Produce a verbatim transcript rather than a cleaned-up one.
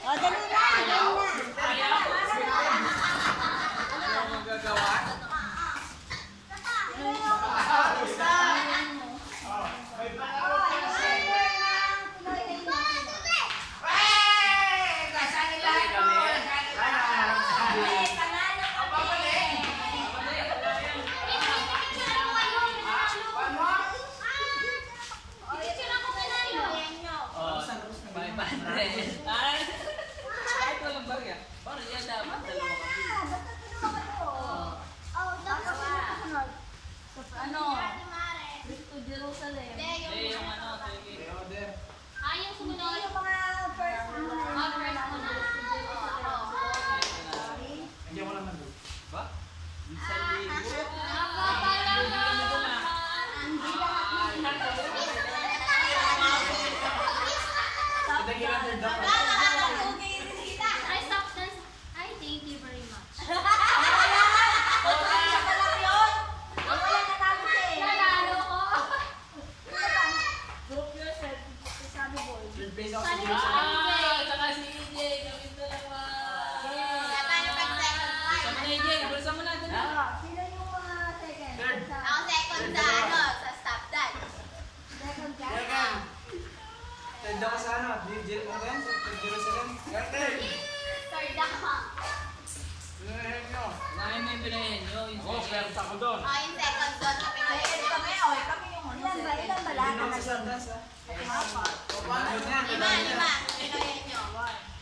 O, dali na, dali na. Ano magagawa? Ano? Cristo Jerusalem. Hindi, yung ano, order. Ah, yung sumunod. Yung mga first Ah, first ano? Nandiyan ko naman doon. Ba? Isang libo. Nakapala na. Ay, stop dance. Ay, thank you very much. Nanalo ko. group yourself. Sabi boy. Third place ako sa Saan yung Jerusalem. Ah, Tsaka si E J, kami dalawa. Paano pag second Bulsa mo na E J, bulsa mo na. Dali. Ah, sino yung mga second? Third. Sa- Ako second sa ano, sa stop dance. Second ka? Second. Third ako sa ano, Jer- ano yan? Sa Jerusalem. Third. Third ako. Pinahin nyo. Unahin mo yung pinahin nyo. yung Oo, second. swerte ako doon. Ah, yung second doon sa Pinoy. Kami, oh, kami yung ano. Ilan ba? Ilan ba lahat? Hindi naman sa dance, ha? Apat. O, paano yun yan? Lima, lima. Pinoy